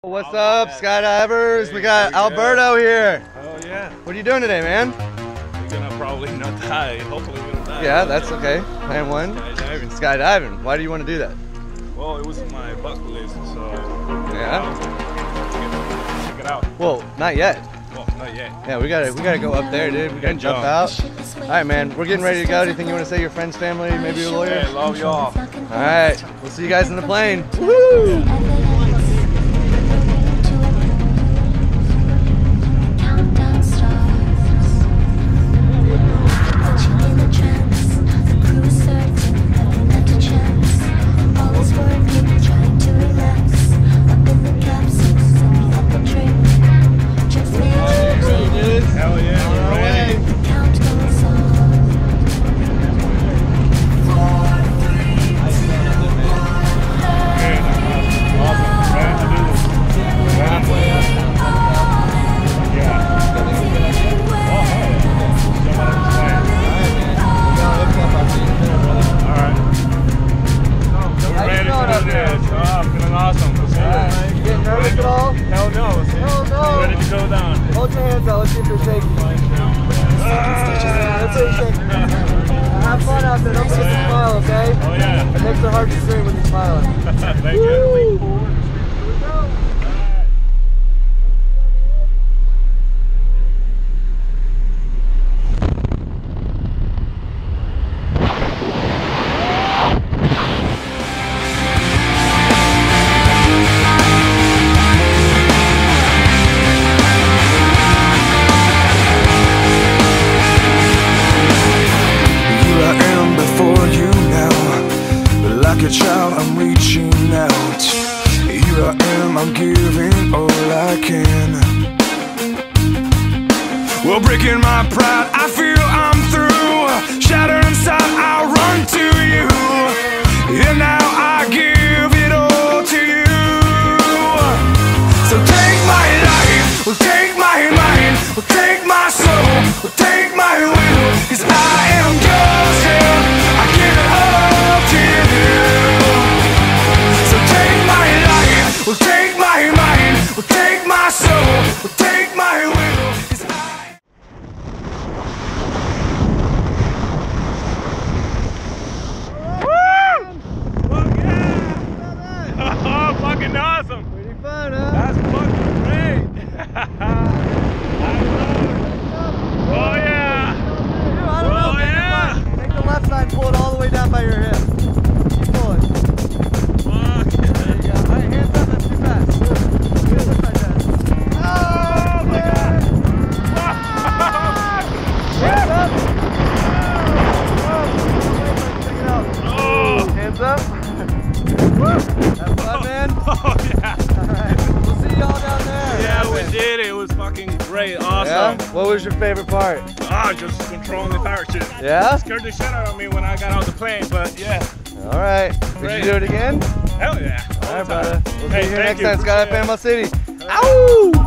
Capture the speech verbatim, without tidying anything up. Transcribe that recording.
What's up, skydivers? Hey, we got Alberto here. Oh yeah. What are you doing today, man? We're gonna probably not die. Hopefully we don't die. Yeah, that's okay. Plan one. Skydiving. Skydiving. Why do you want to do that? Well, it was in my bucket list, so Yeah. check it out. Well, not yet. Well, not yet. Yeah, we gotta we gotta go up there, dude. We gotta jump out. All right, man. We're getting ready to go. Anything you want to say to your friends, family, maybe your lawyer? Hey, love y'all. All right. We'll see you guys in the plane. Woo! Hell yeah, we're ready. Hell no. Hell no. Ready to go down. Hold your hands out. Let's see if they're shaking. Yeah, let's see if you're shaking. Have fun out there. Don't forget to smile, okay? Oh yeah. It makes it hard to scream when you're smiling. Thank you. Like a child, I'm reaching out. Here I am, I'm giving all I can. Well, breaking my pride, I feel I'm through. Shattered inside, I run to you. And now I give it all to you. So take my life, well, take my mind, well, take my soul, well, take my will. Cause I am yours, yeah. I give it all to you. Well, take my mind, well, take my soul, well, take my will, 'cause I... Woo! Fuck yeah! Oh, fucking awesome! Pretty fun, huh? That's fucking great! Oh yeah! Dude, I don't know. Oh yeah! Take the, take the left side, pull it all the way down by your hip. Keep pulling. Fuck yeah! There you go. All right, hands up. That's too fast. Look at this right there. Oh my god! Hands up. Check it out. Oh! Hands up. Have fun, man. Oh yeah! All right. We'll see y'all down there. Yeah, we did it. It was fucking great. Awesome. Yeah? What was your favorite part? Ah, just controlling the parachute. Yeah? Scared the shit out of me when I got out the plane, but yeah. All right. Would Great. you do it again? Hell yeah. All right, brother. We'll Hey, see you here thank next you. time, Skydive Appreciate it. Panama City. Ow!